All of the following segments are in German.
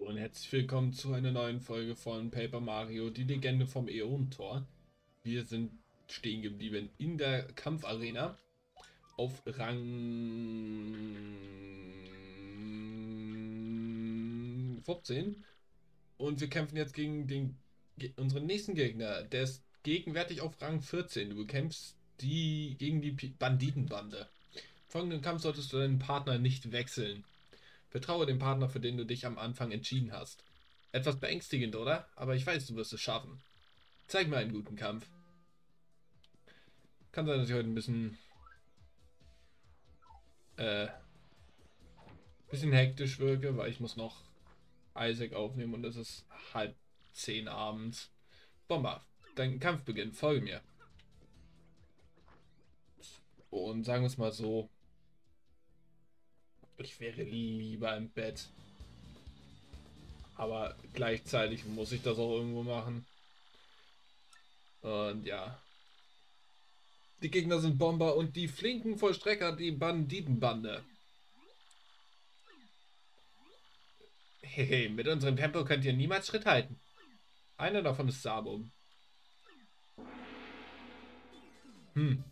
Und herzlich willkommen zu einer neuen Folge von Paper Mario, die Legende vom Äonentor. Wir sind stehen geblieben in der Kampfarena auf Rang 15 und wir kämpfen jetzt gegen unseren nächsten Gegner. Der ist gegenwärtig auf Rang 14. Du bekämpfst gegen die Banditenbande. Im folgenden Kampf solltest du deinen Partner nicht wechseln. Vertraue dem Partner, für den du dich am Anfang entschieden hast. Etwas beängstigend, oder? Aber ich weiß, du wirst es schaffen. Zeig mir einen guten Kampf. Kann sein, dass ich heute ein äh, bisschen hektisch wirke, weil ich muss noch Isaac aufnehmen und es ist 9:30 abends. Bomber, dein Kampf beginnt. Folge mir. Und sagen wir es mal so, ich wäre lieber im Bett. Aber gleichzeitig muss ich das auch irgendwo machen. Und ja. Die Gegner sind Bomber und die flinken Vollstrecker, die Banditenbande. Hehe, mit unserem Tempo könnt ihr niemals Schritt halten. Einer davon ist Sabo. Hm.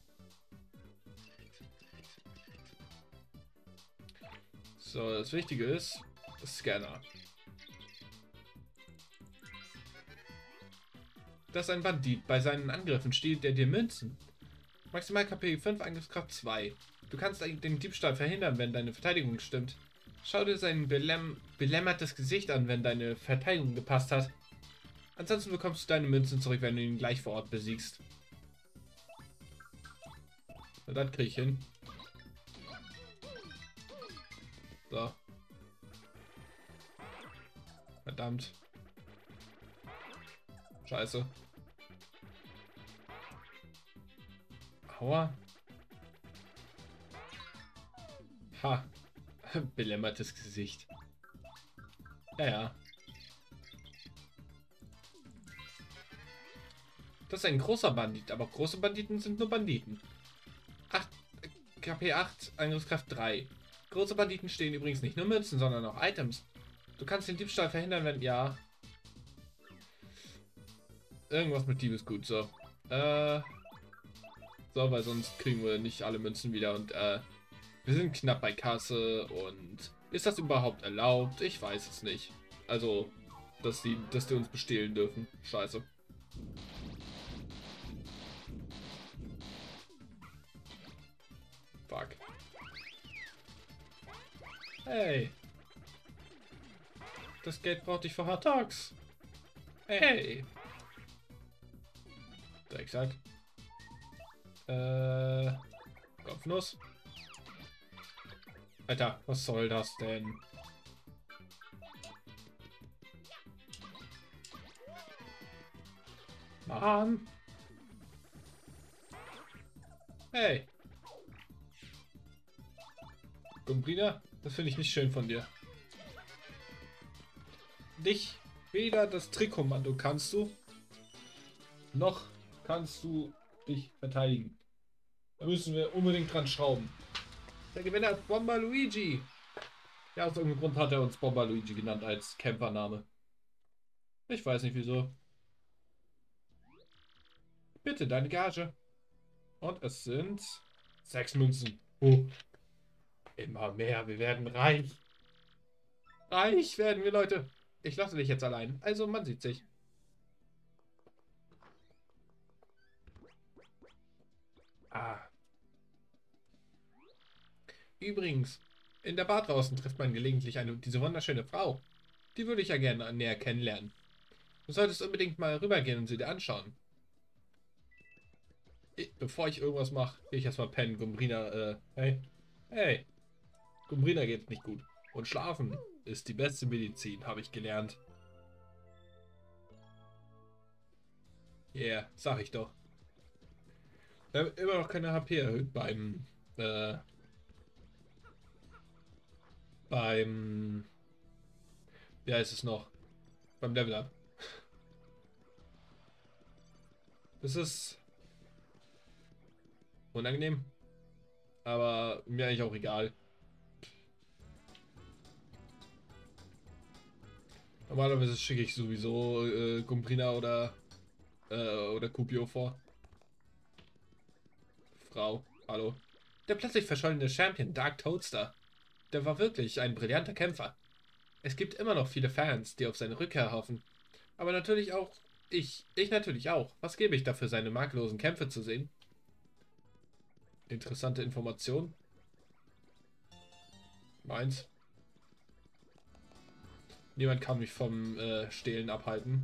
So, das Wichtige ist, Scanner. Das ist ein Bandit. Bei seinen Angriffen stiehlt er dir Münzen. Maximal KP 5, Angriffskraft 2. Du kannst den Diebstahl verhindern, wenn deine Verteidigung stimmt. Schau dir sein belämmertes Gesicht an, wenn deine Verteidigung gepasst hat. Ansonsten bekommst du deine Münzen zurück, wenn du ihn gleich vor Ort besiegst. Na, das krieg ich hin. So. Verdammt. Scheiße. Aua. Ha. Belämmertes Gesicht. Ja, ja. Das ist ein großer Bandit, aber große Banditen sind nur Banditen. 8, KP 8, Angriffskraft 3. Große Banditen stehen übrigens nicht nur Münzen, sondern auch Items. Du kannst den Diebstahl verhindern, wenn... Ja. Irgendwas mit Diebesgut, so. So, weil sonst kriegen wir nicht alle Münzen wieder und, wir sind knapp bei Kasse und... Ist das überhaupt erlaubt? Ich weiß es nicht. Also, dass die uns bestehlen dürfen. Scheiße. Fuck. Hey. Das Geld brauchte ich für Hard Talks. Hey. Drecksack. Kopfnuss. Alter, was soll das denn? Mann. Hey. Gumbrina, das finde ich nicht schön von dir. Dich, weder das Trickkommando kannst du, noch kannst du dich verteidigen. Da müssen wir unbedingt dran schrauben. Der Gewinner ist Bomber Luigi. Ja, aus irgendeinem Grund hat er uns Bomber Luigi genannt als Kämpfername. Ich weiß nicht wieso. Bitte, deine Gage. Und es sind 6 Münzen. Immer mehr, wir werden reich. Reich werden wir, Leute. Ich lasse dich jetzt allein. Also, man sieht sich. Ah. Übrigens, in der Bar draußen trifft man gelegentlich diese wunderschöne Frau. Die würde ich ja gerne näher kennenlernen. Du solltest unbedingt mal rübergehen und sie dir anschauen. Bevor ich irgendwas mache, gehe ich erstmal pennen. Gumbrina, hey. Hey. Gumbrina geht's nicht gut. Und schlafen ist die beste Medizin, habe ich gelernt. Yeah, sag ich doch. Wir haben immer noch keine HP erhöht äh, beim, wie heißt es noch? Beim Level Up. Das ist unangenehm, aber mir eigentlich auch egal. Normalerweise schicke ich sowieso Gumbrina oder Kupio vor. Frau, hallo. Der plötzlich verschollene Champion Dark Toadster. Der war wirklich ein brillanter Kämpfer. Es gibt immer noch viele Fans, die auf seine Rückkehr hoffen. Aber natürlich auch ich. Ich natürlich auch. Was gebe ich dafür, seine makellosen Kämpfe zu sehen? Interessante Information. Meins. Niemand kann mich vom Stehlen abhalten.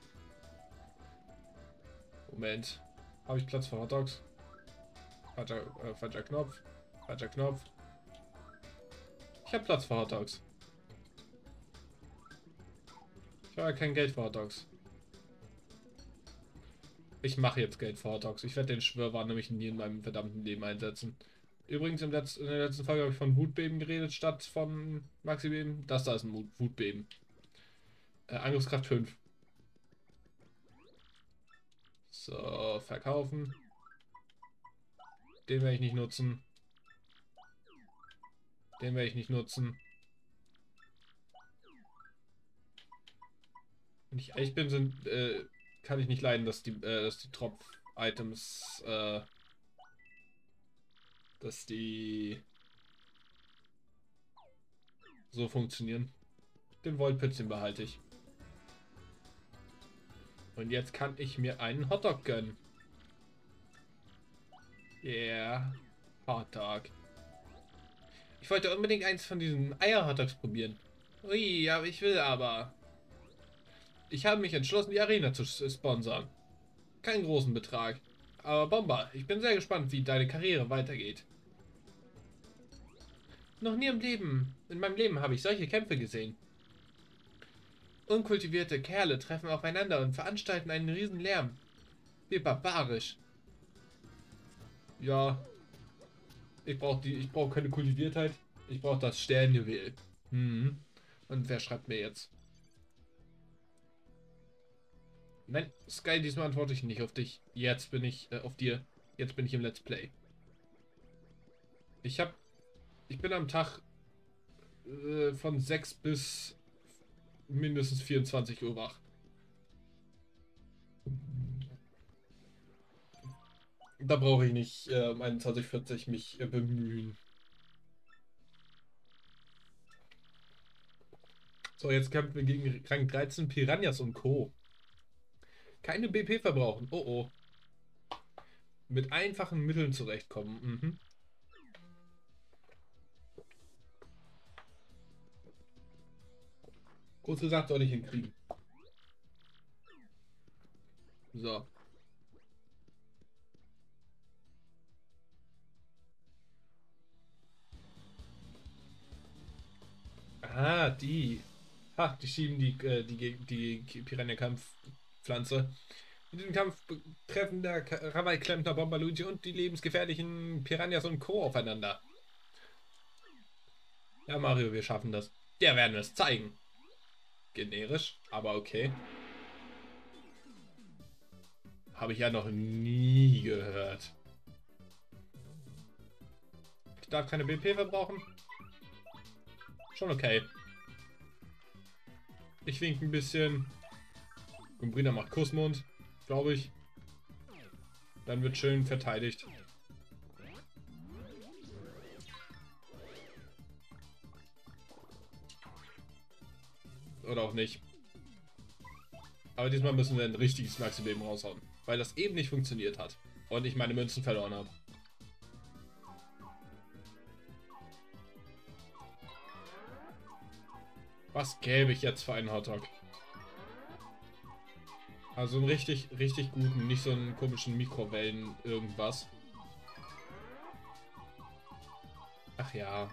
Moment. Habe ich Platz für Hotdogs? Falscher Knopf. Falscher Knopf. Ich habe Platz für Hotdogs. Ich habe kein Geld für Hotdogs. Ich mache jetzt Geld für Hotdogs. Ich werde den Schwörwahn nämlich nie in meinem verdammten Leben einsetzen. Übrigens, in der letzten Folge habe ich von Wutbeben geredet, statt von Maxi-Beben. Das da ist ein Wutbeben. Angriffskraft 5. So, verkaufen. Den werde ich nicht nutzen. Den werde ich nicht nutzen. Wenn ich ehrlich bin, kann ich nicht leiden, dass die Tropf-Items, dass die so funktionieren. Den Wollpützchen behalte ich. Und jetzt kann ich mir einen Hotdog gönnen. Yeah, Hotdog. Ich wollte unbedingt eins von diesen Eier-Hotdogs probieren. Ui, ja, ich will aber. Ich habe mich entschlossen, die Arena zu sponsern. Keinen großen Betrag. Aber Bomber, ich bin sehr gespannt, wie deine Karriere weitergeht. Noch nie in meinem Leben habe ich solche Kämpfe gesehen. Unkultivierte Kerle treffen aufeinander und veranstalten einen riesen Lärm. Wie barbarisch. Ja, ich brauche keine Kultiviertheit. Ich brauche das Sternjuwel. Hm. Und wer schreibt mir jetzt? Nein, Sky, diesmal antworte ich nicht auf dich. Jetzt bin ich auf dir. Jetzt bin ich im Let's Play. Ich habe Ich bin am Tag von 6 bis mindestens 24 Uhr wach. Da brauche ich nicht um 21:40 mich bemühen. So, jetzt kämpfen wir gegen Rang 13 Piranhas und Co. Keine BP verbrauchen. Oh oh. Mit einfachen Mitteln zurechtkommen. Mhm. Kurz gesagt, soll ich hinkriegen. So. Ah, die. Ha, die schieben die Piranha-Kampfpflanze. In diesem Kampf treffen der Krawallklempner Bomber Luigi und die lebensgefährlichen Piranhas und Co. aufeinander. Ja, Mario, wir schaffen das. Der werden wir es zeigen. Generisch, aber okay. Habe ich ja noch nie gehört. Ich darf keine BP verbrauchen. Schon okay. Ich wink ein bisschen. Gumbrina macht Kussmund, glaube ich. Dann wird schön verteidigt. Oder auch nicht. Aber diesmal müssen wir ein richtiges Maxi-Leben raushauen. Weil das eben nicht funktioniert hat. Und ich meine Münzen verloren habe. Was gäbe ich jetzt für einen Hotdog? Also einen richtig, richtig guten, nicht so einen komischen Mikrowellen irgendwas. Ach ja.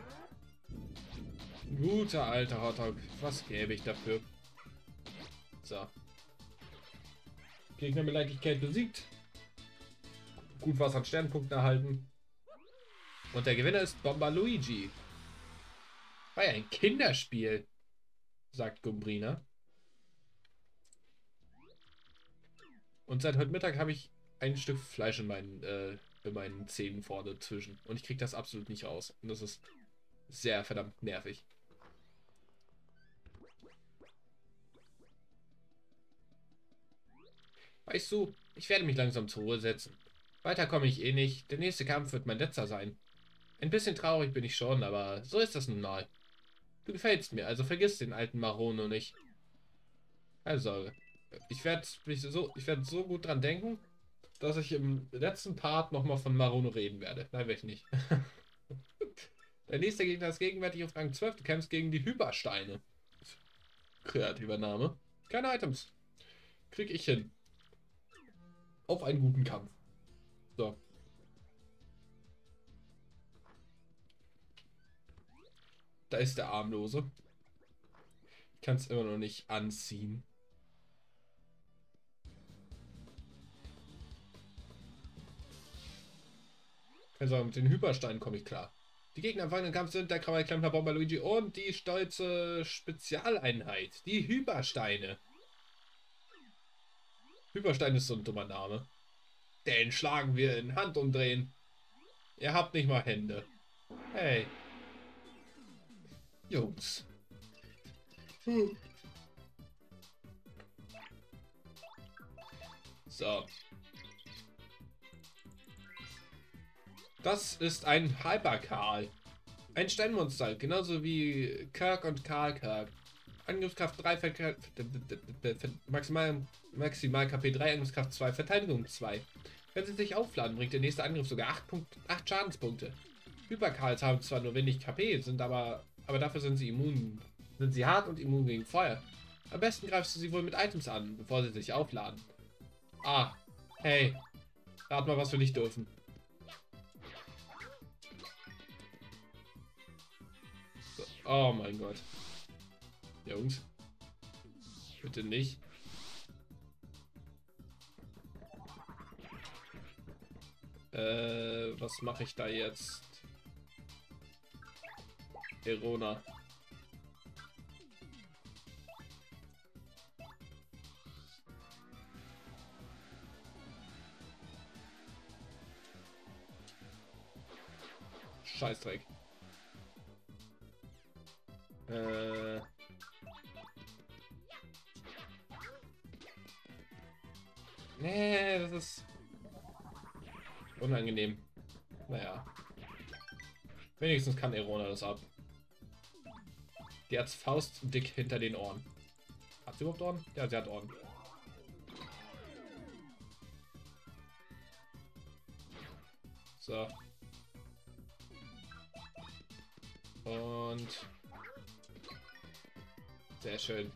Guter alter Hotdog. Was gäbe ich dafür? So. Gegner mit Leichtigkeit besiegt. Gut was an Sternpunkten erhalten. Und der Gewinner ist Bomber Luigi. War ja ein Kinderspiel, sagt Gumbrina. Und seit heute Mittag habe ich ein Stück Fleisch in meinen Zähnen vorne zwischen. Und ich kriege das absolut nicht raus. Und das ist sehr verdammt nervig. Weißt du, ich werde mich langsam zur Ruhe setzen. Weiter komme ich eh nicht. Der nächste Kampf wird mein letzter sein. Ein bisschen traurig bin ich schon, aber so ist das nun mal. Du gefällst mir, also vergiss den alten Marono nicht. Keine Sorge. Ich werde so gut dran denken, dass ich im letzten Part nochmal von Marono reden werde. Nein, werde ich nicht. Der nächste Gegner ist gegenwärtig auf Rang 12. Du kämpfst gegen die Hypersteine. Kreativer Name. Keine Items. Krieg ich hin. Auf einen guten Kampf. So. Da ist der Armlose. Ich kann es immer noch nicht anziehen. Also mit den Hypersteinen komme ich klar. Die Gegner im folgenden Kampf sind der Krawallklempner Bomber Luigi und die stolze Spezialeinheit. Die Hypersteine. Hyperstein ist so ein dummer Name. Den schlagen wir in Handumdrehen. Ihr habt nicht mal Hände. Hey. Jungs. So. Das ist ein Hyperkarl. Ein Steinmonster, genauso wie Kirk und Karl. Angriffskraft 3, Maximal KP 3, Angriffskraft 2, Verteidigung 2. Wenn sie sich aufladen, bringt der nächste Angriff sogar 8 Schadenspunkte. Hyperkarls haben zwar nur wenig KP, aber dafür sind sie immun. Sind sie hart und immun gegen Feuer. Am besten greifst du sie wohl mit Items an, bevor sie sich aufladen. Ah, hey, rat mal, was wir nicht dürfen. So. Oh mein Gott. Jungs. Bitte nicht. Was mache ich da jetzt? Erona. Scheißdreck. Nee, das ist unangenehm. Naja. Wenigstens kann Erona das ab. Die hat Faust dick hinter den Ohren. Hat sie überhaupt Ohren? Ja, sie hat Ohren. So. Und sehr schön.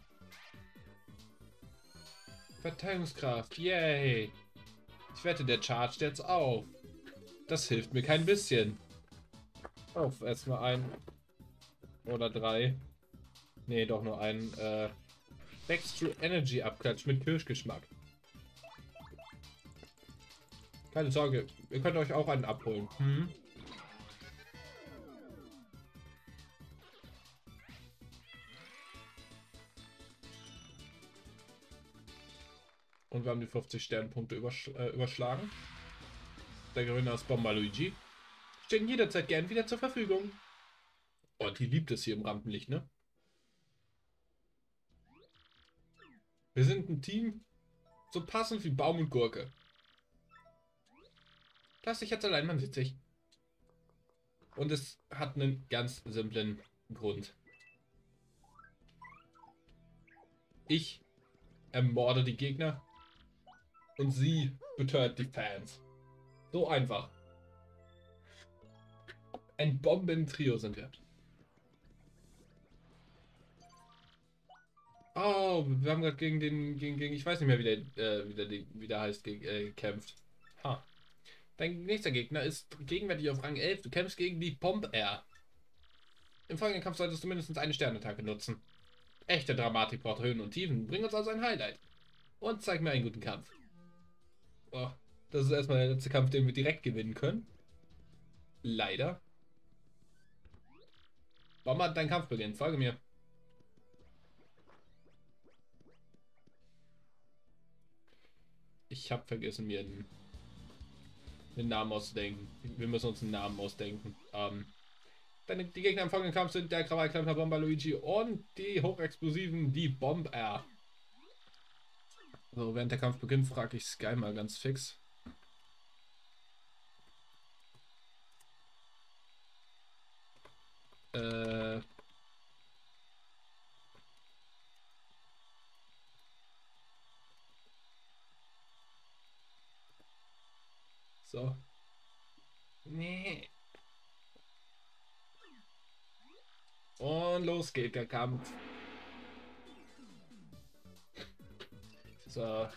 Verteidigungskraft, yay! Ich wette, der chargt jetzt auf. Das hilft mir kein bisschen. Auf, erstmal ein oder 3. Nee, doch nur ein Extra Energy Abklatsch mit Kirschgeschmack. Keine Sorge, ihr könnt euch auch einen abholen. Und wir haben die 50 Sternpunkte überschlagen. Der Gewinner ist Bomber Luigi. Stehen jederzeit gern wieder zur Verfügung. Und die liebt es hier im Rampenlicht, ne? Wir sind ein Team, so passend wie Baum und Gurke. Lass dich jetzt allein, man sieht sich. Und es hat einen ganz simplen Grund. Ich ermorde die Gegner und sie betört die Fans. So einfach. Ein Bombentrio sind wir. Oh, wir haben gerade gegen, ich weiß nicht mehr, wie der heißt, gekämpft. Ha. Dein nächster Gegner ist gegenwärtig auf Rang 11. Du kämpfst gegen die Bomb-Air. Im folgenden Kampf solltest du mindestens eine Sternattacke nutzen. Echte Dramatik braucht Höhen und Tiefen. Bring uns also ein Highlight. Und zeig mir einen guten Kampf. Oh, das ist erstmal der letzte Kampf, den wir direkt gewinnen können. Leider. Bomber, dein Kampf beginnt. Folge mir. Ich habe vergessen, mir einen Namen auszudenken. Wir müssen uns einen Namen ausdenken. Die Gegner im folgenden Kampf sind der Krawallklempner Bomber Luigi und die hochexplosiven, die Bomb-Air. So, während der Kampf beginnt, frage ich Sky mal ganz fix. Äh, so. Nee. Und los geht der Kampf. So.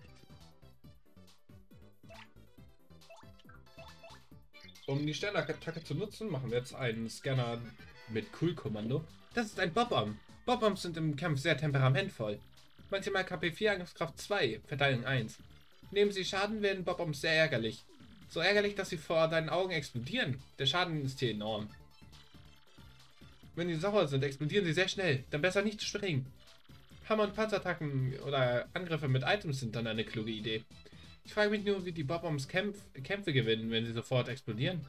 Um die Sternattacke zu nutzen, machen wir jetzt einen Scanner mit Cool-Kommando. Das ist ein Bob-Omb. Bob-Ombs sind im Kampf sehr temperamentvoll. Maximal KP 4, Angriffskraft 2, Verteidigung 1. Nehmen sie Schaden, werden Bob-Ombs sehr ärgerlich. So ärgerlich, dass sie vor deinen Augen explodieren. Der Schaden ist hier enorm. Wenn sie sauer sind, explodieren sie sehr schnell. Dann besser nicht springen. Hammer- und Panzerattacken oder Angriffe mit Items sind dann eine kluge Idee. Ich frage mich nur, wie die Bob-Ombs Kämpfe gewinnen, wenn sie sofort explodieren.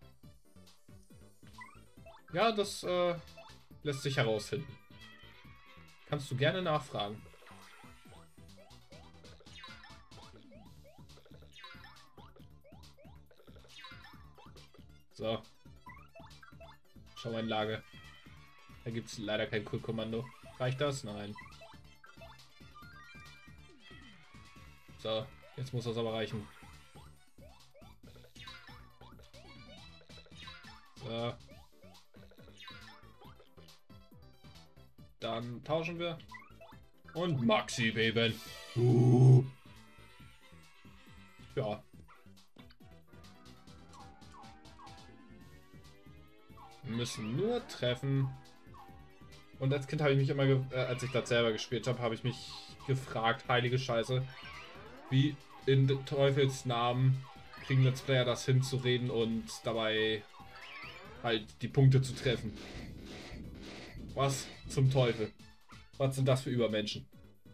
Ja, das lässt sich herausfinden. Kannst du gerne nachfragen. So, schau mal in Lage. Da gibt es leider kein Cool-Kommando. Reicht das? Nein. So, jetzt muss das aber reichen. So. Dann tauschen wir. Und Maxi Beben. Ja. Wir müssen nur treffen. Und als Kind habe ich mich immer, als ich das selber gespielt habe, habe ich mich gefragt, heilige Scheiße, wie in Teufels Namen kriegen Let's Player das hinzureden und dabei halt die Punkte zu treffen. Was zum Teufel? Was sind das für Übermenschen?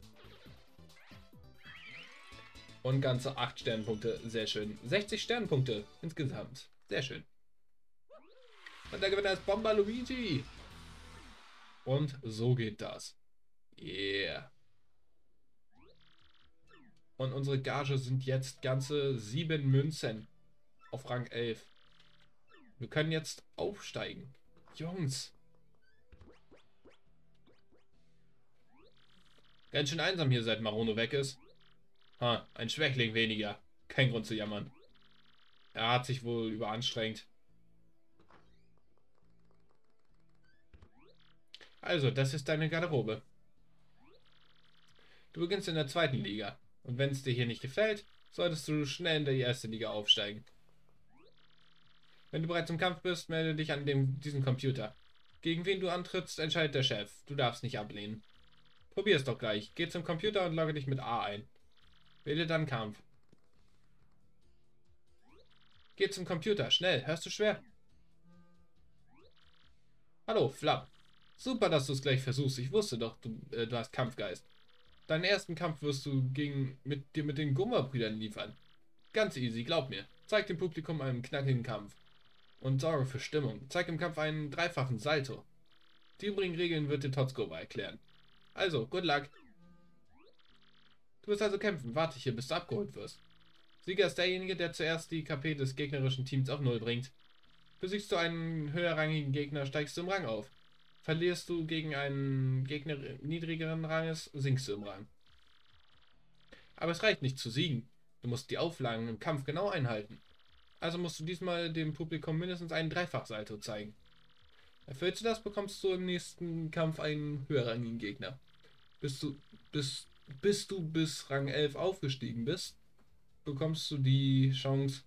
Und ganze 8 Sternpunkte, sehr schön. 60 Sternpunkte insgesamt, sehr schön. Und der Gewinner ist Bomber Luigi. Und so geht das. Yeah. Und unsere Gage sind jetzt ganze 7 Münzen auf Rang 11. Wir können jetzt aufsteigen. Jungs. Ganz schön einsam hier, seit Marono weg ist. Ha, ein Schwächling weniger. Kein Grund zu jammern. Er hat sich wohl überanstrengt. Also, das ist deine Garderobe. Du beginnst in der zweiten Liga. Und wenn es dir hier nicht gefällt, solltest du schnell in die erste Liga aufsteigen. Wenn du bereit zum Kampf bist, melde dich an diesem Computer. Gegen wen du antrittst, entscheidet der Chef. Du darfst nicht ablehnen. Probier es doch gleich. Geh zum Computer und logge dich mit A ein. Wähle dann Kampf. Geh zum Computer. Schnell. Hörst du schwer? Hallo, Flap. Super, dass du es gleich versuchst. Ich wusste doch, du hast Kampfgeist. Deinen ersten Kampf wirst du mit den Gummer-Brüdern liefern. Ganz easy, glaub mir. Zeig dem Publikum einen knackigen Kampf. Und sorge für Stimmung. Zeig im Kampf einen dreifachen Salto. Die übrigen Regeln wird dir Totskova erklären. Also, good luck. Du wirst also kämpfen. Warte hier, bis du abgeholt wirst. Sieger ist derjenige, der zuerst die KP des gegnerischen Teams auf Null bringt. Besiegst du einen höherrangigen Gegner, steigst du im Rang auf. Verlierst du gegen einen Gegner niedrigeren Ranges, sinkst du im Rang. Aber es reicht nicht zu siegen. Du musst die Auflagen im Kampf genau einhalten. Also musst du diesmal dem Publikum mindestens einen Dreifachsalto zeigen. Erfüllst du das, bekommst du im nächsten Kampf einen höherrangigen Gegner. Bis du, bis, bis du bis Rang 11 aufgestiegen bist, bekommst du die Chance.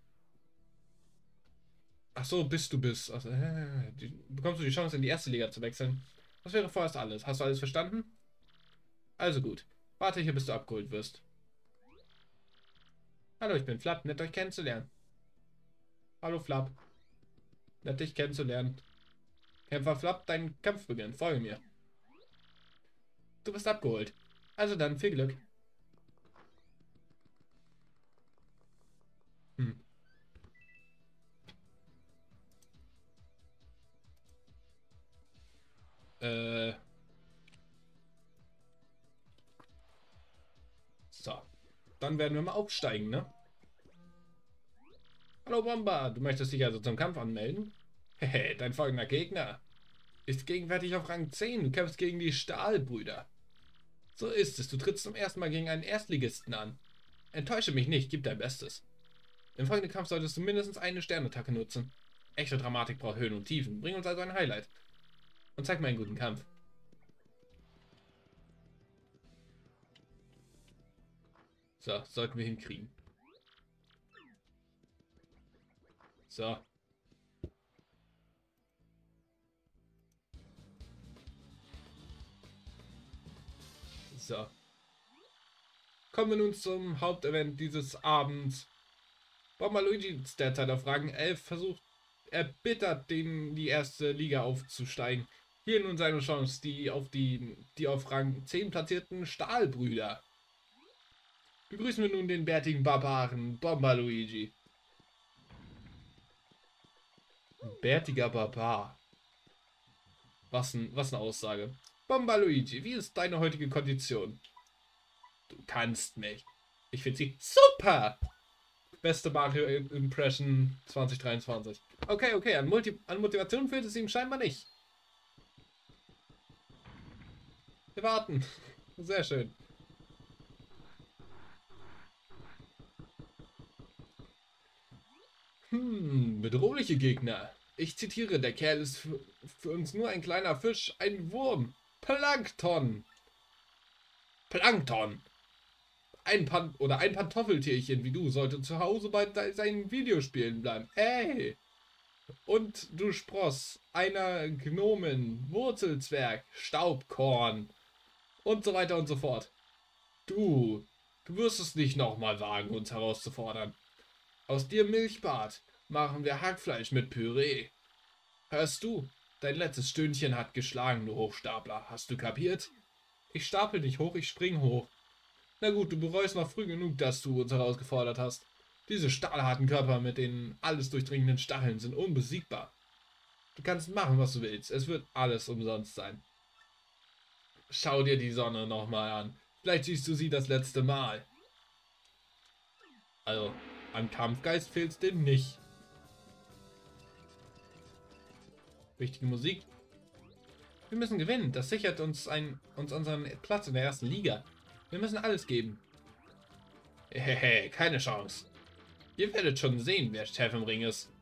Ach so, bist du bist. Also, bekommst du die Chance, in die erste Liga zu wechseln. Das wäre vorerst alles. Hast du alles verstanden? Also gut. Warte hier, bis du abgeholt wirst. Hallo, ich bin Flap. Nett euch kennenzulernen. Hallo Flap. Nett dich kennenzulernen. Kämpfer Flap, dein Kampf beginnt. Folge mir. Du bist abgeholt. Also dann, viel Glück. Hm. Äh. dann werden wir mal aufsteigen, ne? Hallo Bomba, du möchtest dich also zum Kampf anmelden? Hehe, dein folgender Gegner ist gegenwärtig auf Rang 10. Du kämpfst gegen die Stahlbrüder. So ist es, du trittst zum ersten Mal gegen einen Erstligisten an. Enttäusche mich nicht, gib dein Bestes. Im folgenden Kampf solltest du mindestens eine Sternattacke nutzen. Echte Dramatik braucht Höhen und Tiefen. Bring uns also ein Highlight. Und zeig mir einen guten Kampf. So, sollten wir hinkriegen. So. So. Kommen wir nun zum Hauptevent dieses Abends. Bomber Luigi ist derzeit auf Rang 11, versucht erbittert, die erste Liga aufzusteigen. Hier nun seine Chance, die auf Rang 10 platzierten Stahlbrüder. Begrüßen wir nun den bärtigen Barbaren, Bomber Luigi. Bärtiger Barbar. Was eine Aussage. Bomber Luigi, wie ist deine heutige Kondition? Du kannst mich. Ich finde sie super! Beste Mario Impression 2023. Okay, an Motivation fehlt es ihm scheinbar nicht. Wir warten. Sehr schön. Bedrohliche Gegner. Ich zitiere, der Kerl ist für uns nur ein kleiner Fisch, ein Wurm. Plankton. Plankton. Ein Pantoffeltierchen wie du sollte zu Hause bei seinen Videospielen bleiben. Hey! Und du Spross, einer Gnomen, Wurzelzwerg, Staubkorn und so weiter und so fort. Du wirst es nicht nochmal wagen, uns herauszufordern. Aus dir Milchbart machen wir Hackfleisch mit Püree. Hörst du? Dein letztes Stündchen hat geschlagen, du Hochstapler. Hast du kapiert? Ich stapel nicht hoch, ich spring hoch. Na gut, du bereust noch früh genug, dass du uns herausgefordert hast. Diese stahlharten Körper mit den alles durchdringenden Stacheln sind unbesiegbar. Du kannst machen, was du willst. Es wird alles umsonst sein. Schau dir die Sonne nochmal an. Vielleicht siehst du sie das letzte Mal. Also, an Kampfgeist fehlt es dem nicht. Richtige Musik. Wir müssen gewinnen. Das sichert uns unseren Platz in der ersten Liga. Wir müssen alles geben. Hehe, keine Chance. Ihr werdet schon sehen, wer Chef im Ring ist.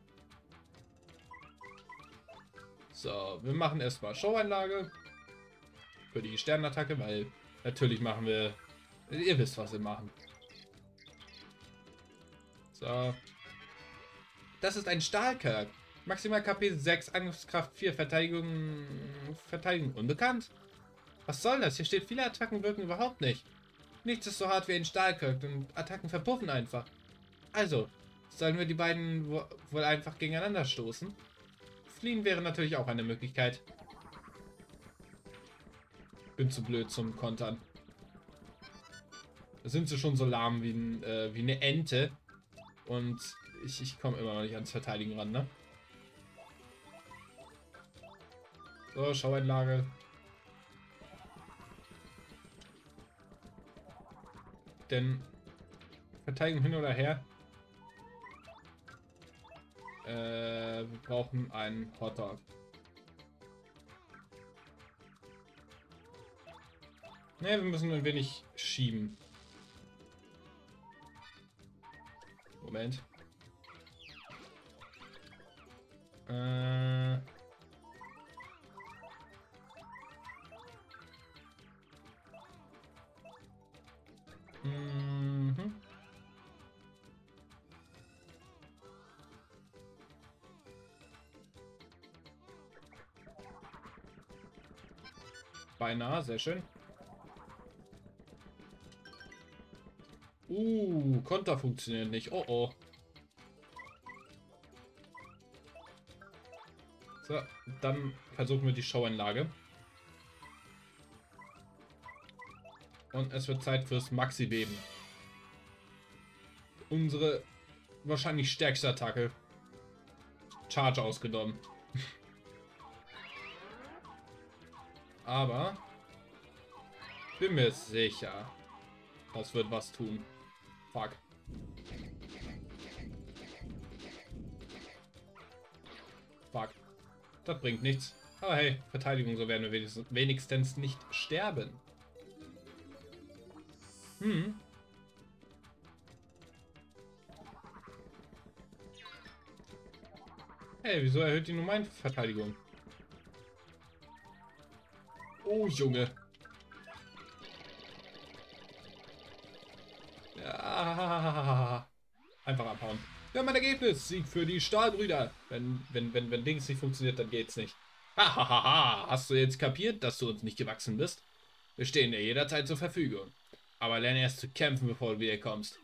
So, wir machen erstmal Showeinlage. Für die Sternattacke, weil natürlich machen wir... Ihr wisst, was wir machen. So. Das ist ein Stahlkerk. Maximal KP 6, Angriffskraft 4, Verteidigung unbekannt. Was soll das? Hier steht, viele Attacken wirken überhaupt nicht. Nichts ist so hart wie ein Stahlkerk und Attacken verpuffen einfach. Also, sollen wir die beiden wohl einfach gegeneinander stoßen? Fliehen wäre natürlich auch eine Möglichkeit. Bin zu blöd zum Kontern. Da sind sie schon so lahm wie eine Ente. Und ich komme immer noch nicht ans Verteidigen ran, ne? So, Schaueinlage. Denn Verteidigung hin oder her. Wir brauchen einen Hotdog. Ne, wir müssen ein wenig schieben. Moment. Beinahe, sehr schön. Konter funktioniert nicht. Oh oh. So, dann versuchen wir die Showeinlage. Und es wird Zeit fürs Maxi-Beben. Unsere wahrscheinlich stärkste Attacke. Charge ausgenommen. Aber bin mir sicher, das wird was tun. Fuck. Fuck. Das bringt nichts. Aber hey, Verteidigung, so werden wir wenigstens nicht sterben. Hm. Hey, wieso erhöht die nur meine Verteidigung? Oh, Junge. Ja. Einfach abhauen. Wir haben ein Ergebnis. Sieg für die Stahlbrüder. Wenn Dings nicht funktioniert, dann geht's nicht. Hahaha. Hast du jetzt kapiert, dass du uns nicht gewachsen bist? Wir stehen dir jederzeit zur Verfügung. Aber lerne erst zu kämpfen, bevor du wiederkommst.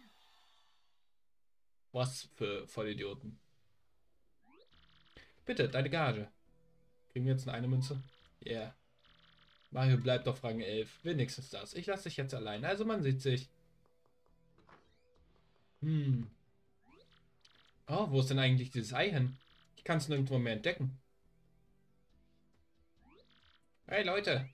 Was für Vollidioten. Bitte, deine Gage. Kriegen wir jetzt eine Münze? Yeah. Mario bleibt auf Rang 11. Wenigstens das. Ich lasse dich jetzt allein. Also man sieht sich. Hm. Oh, wo ist denn eigentlich dieses Ei hin? Ich kann es nirgendwo mehr entdecken. Hey Leute.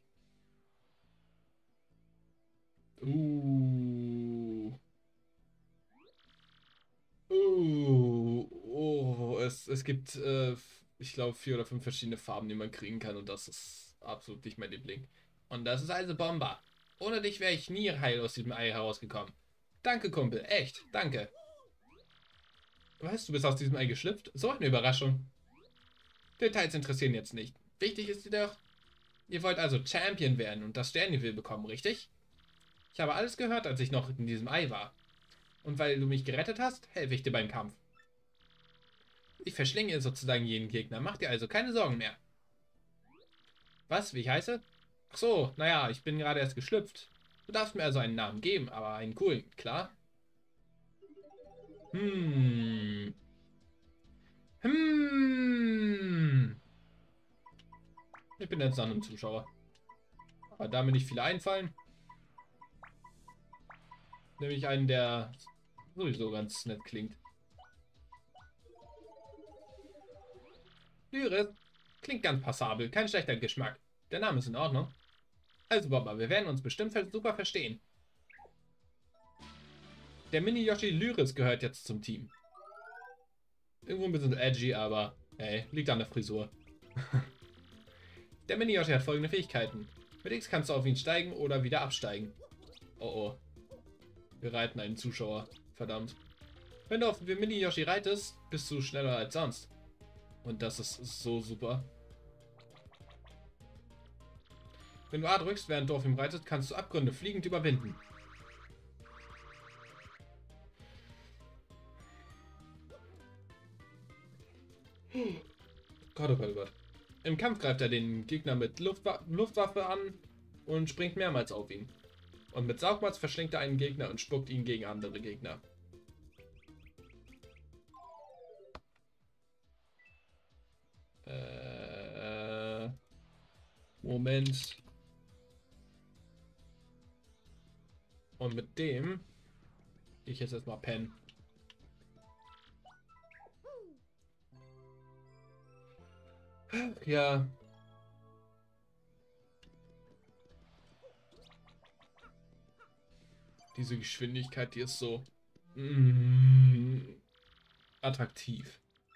Oh, es gibt, ich glaube, 4 oder 5 verschiedene Farben, die man kriegen kann und das ist absolut nicht mein Liebling. Und das ist also Bomber. Ohne dich wäre ich nie heil aus diesem Ei herausgekommen. Danke, Kumpel, echt, danke. Weißt du, bist aus diesem Ei geschlüpft? So eine Überraschung. Details interessieren jetzt nicht. Wichtig ist jedoch, ihr wollt also Champion werden und das Sternenjuwel bekommen, richtig? Ich habe alles gehört, als ich noch in diesem Ei war. Und weil du mich gerettet hast, helfe ich dir beim Kampf. Ich verschlinge sozusagen jeden Gegner. Mach dir also keine Sorgen mehr. Was? Wie ich heiße? Ach so, naja, ich bin gerade erst geschlüpft. Du darfst mir also einen Namen geben, aber einen coolen, klar? Hm. Hm. Ich bin jetzt dann ein Zuschauer. Aber da mir nicht viele einfallen, nehme ich einen, der sowieso ganz nett klingt. Lyris. Klingt ganz passabel, kein schlechter Geschmack. Der Name ist in Ordnung. Also Baba, wir werden uns bestimmt super verstehen. Der Mini-Yoshi Lyris gehört jetzt zum Team. Irgendwo ein bisschen edgy, aber hey, liegt an der Frisur. Der Mini-Yoshi hat folgende Fähigkeiten. Mit X kannst du auf ihn steigen oder wieder absteigen. Oh oh. Wir reiten einen Zuschauer. Verdammt. Wenn du auf den Mini-Yoshi reitest, bist du schneller als sonst. Und das ist so super. Wenn du A drückst, während du auf ihm reitest, kannst du Abgründe fliegend überwinden. Gott, oh Gott, oh Gott. Im Kampf greift er den Gegner mit Luftwaffe an und springt mehrmals auf ihn. Und mit Saugmatz verschlingt er einen Gegner und spuckt ihn gegen andere Gegner. Moment. Und mit dem gehe ich jetzt erstmal pennen. Ja. Diese Geschwindigkeit, die ist so attraktiv.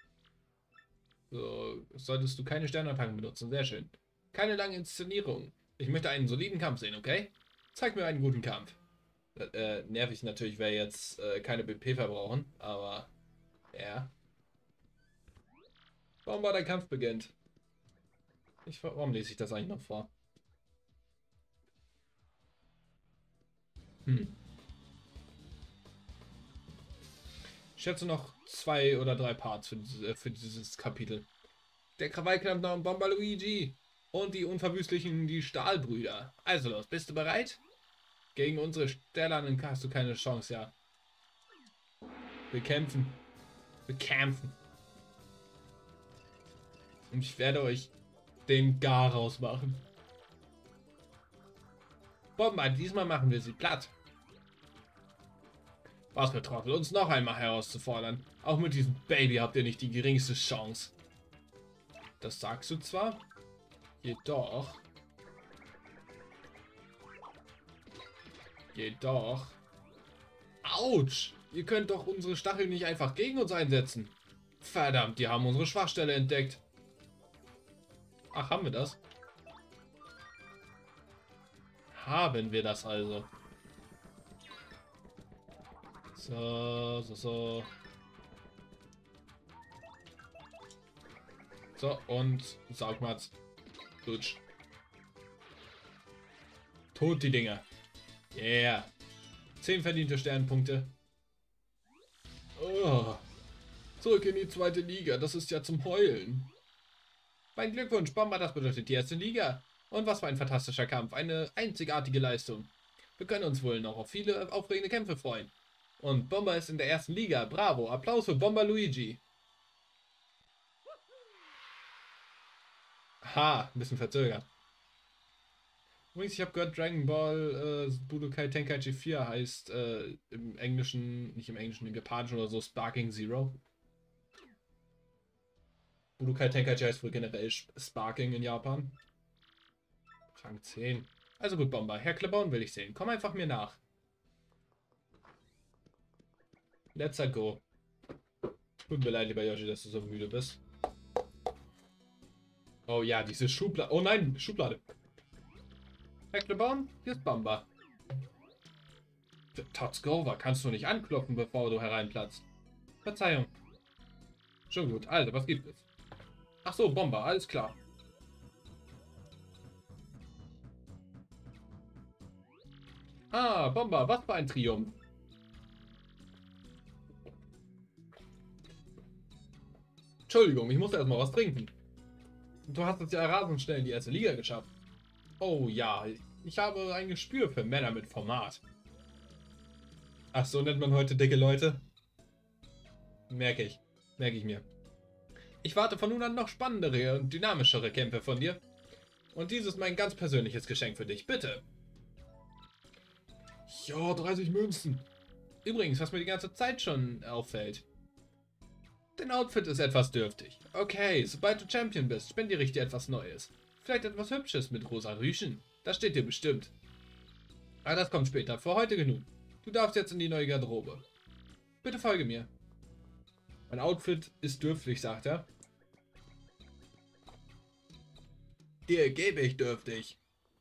So, solltest du keine Sternattacken benutzen. Sehr schön. Keine lange Inszenierung. Ich möchte einen soliden Kampf sehen, okay? Zeig mir einen guten Kampf. Nervig natürlich, wäre jetzt keine BP verbrauchen, aber ja. Warum war der Kampf beginnt? Warum lese ich das eigentlich noch vor? Ich schätze noch 2 oder 3 Parts für dieses Kapitel. Der Krawallklampner und Bomber Luigi. Und die unverwüstlichen, die Stahlbrüder. Also los, bist du bereit? Gegen unsere Sternen hast du keine Chance, ja. Wir kämpfen. Wir kämpfen. Und ich werde euch den Garaus machen. Bomber, diesmal machen wir sie platt. Was für Trottel, uns noch einmal herauszufordern. Auch mit diesem Baby habt ihr nicht die geringste Chance. Das sagst du zwar, jedoch... Autsch! Ihr könnt doch unsere Stacheln nicht einfach gegen uns einsetzen. Verdammt, die haben unsere Schwachstelle entdeckt. Ach, haben wir das? Haben wir das also? So. So, und Saugmatz. Dutsch. Tot die Dinger. Yeah. 10 verdiente Sternpunkte. Oh. Zurück in die zweite Liga. Das ist ja zum Heulen. Mein Glückwunsch, Bomber, das bedeutet die erste Liga. Und was für ein fantastischer Kampf. Eine einzigartige Leistung. Wir können uns wohl noch auf viele aufregende Kämpfe freuen. Und Bomber ist in der ersten Liga. Bravo. Applaus für Bomber Luigi. Ha, ein bisschen verzögert. Übrigens, ich habe gehört, Dragon Ball Budokai Tenkaichi 4 heißt im Englischen, nicht im Englischen, im Japanischen oder so, Sparking Zero. Budokai Tenkaichi heißt wohl generell Sparking in Japan. Rang 10. Also gut, Bomber. Herr Klebon will ich sehen. Komm einfach mir nach. Let's go. Tut mir leid, lieber Yoshi, dass du so müde bist. Oh ja, diese Schublade. Oh nein, Schublade. Herr Klebon, hier ist Bomber. Totzgova, kannst du nicht anklopfen, bevor du hereinplatzt? Verzeihung. Schon gut. Also, was gibt es? Ach so, Bomber, alles klar. Ah, Bomber, was für ein Triumph. Entschuldigung, ich muss erstmal was trinken. Du hast es ja rasend schnell in die erste Liga geschafft. Oh ja, ich habe ein Gespür für Männer mit Format. Ach, so nennt man heute dicke Leute? Merke ich. Merke ich mir. Ich warte von nun an noch spannendere und dynamischere Kämpfe von dir. Und dies ist mein ganz persönliches Geschenk für dich. Bitte. Ja, 30 Münzen. Übrigens, was mir die ganze Zeit schon auffällt. Dein Outfit ist etwas dürftig. Okay, sobald du Champion bist, spendiere ich dir etwas Neues. Vielleicht etwas Hübsches mit rosa Rüschen. Das steht dir bestimmt. Aber das kommt später. Für heute genug. Du darfst jetzt in die neue Garderobe. Bitte folge mir. Mein Outfit ist dürftig, sagt er. Dir gebe ich dürftig.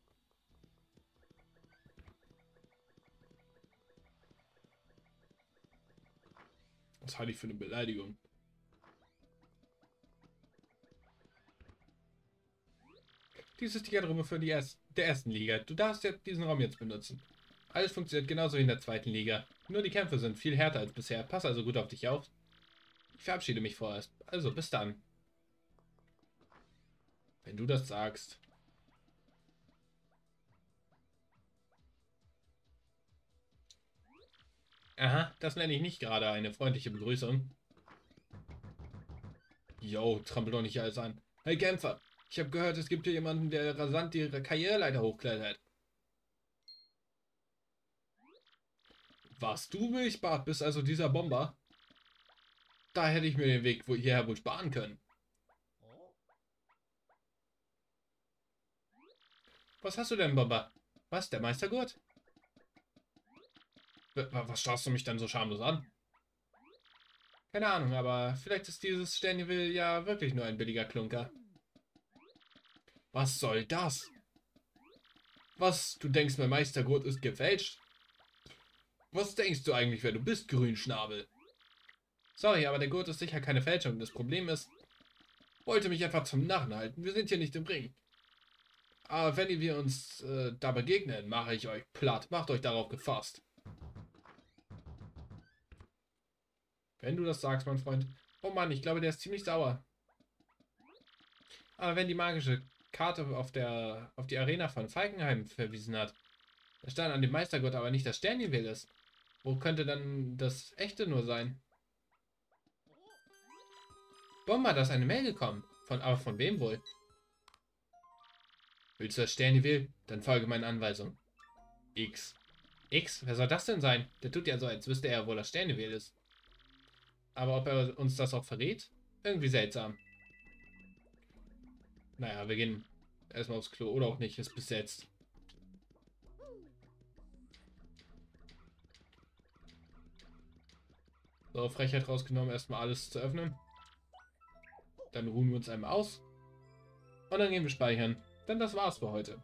Was halte ich für eine Beleidigung? Dies ist die Garderobe für der ersten Liga. Du darfst jetzt diesen Raum jetzt benutzen. Alles funktioniert genauso wie in der zweiten Liga. Nur die Kämpfe sind viel härter als bisher. Pass also gut auf dich auf. Ich verabschiede mich vorerst. Also, bis dann. Wenn du das sagst. Aha, das nenne ich nicht gerade eine freundliche Begrüßung. Yo, trampel doch nicht alles an. Hey Kämpfer, ich habe gehört, es gibt hier jemanden, der rasant die Karriereleiter hochklettert. Was, du Milchbart bist also dieser Bomber? Da hätte ich mir den Weg hierher wohl sparen können. Was hast du denn, Bomber? Was, der Meistergurt? Was starrst du mich denn so schamlos an? Keine Ahnung, aber vielleicht ist dieses Sternjuwel ja wirklich nur ein billiger Klunker. Was soll das? Was, du denkst, mein Meistergurt ist gefälscht? Was denkst du eigentlich, wer du bist, Grünschnabel? Sorry, aber der Gurt ist sicher keine Fälschung. Das Problem ist, wollte mich einfach zum Narren halten. Wir sind hier nicht im Ring. Aber wenn wir uns da begegnen, mache ich euch platt. Macht euch darauf gefasst. Wenn du das sagst, mein Freund. Oh Mann, ich glaube, der ist ziemlich sauer. Aber wenn die magische Karte auf die Arena von Falkenheim verwiesen hat, da stand an dem Meistergott aber nicht das Sternjuwel ist. Wo könnte dann das echte nur sein? Bomber, da ist eine Mail gekommen. Aber von wem wohl? Willst du das Sternjuwel? Dann folge meinen Anweisungen. X. X? Wer soll das denn sein? Der tut ja so, als wüsste er, wo das Sternjuwel ist. Aber ob er uns das auch verrät? Irgendwie seltsam. Naja, wir gehen erstmal aufs Klo. Oder auch nicht, ist besetzt. So, Frechheit rausgenommen, erstmal alles zu öffnen. Dann ruhen wir uns einmal aus. Und dann gehen wir speichern. Denn das war's für heute.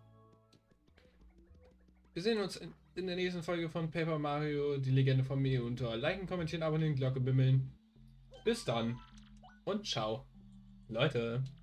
Wir sehen uns in der nächsten Folge von Paper Mario, die Legende von mir unter Liken, kommentieren, abonnieren, Glocke bimmeln. Bis dann und ciao, Leute.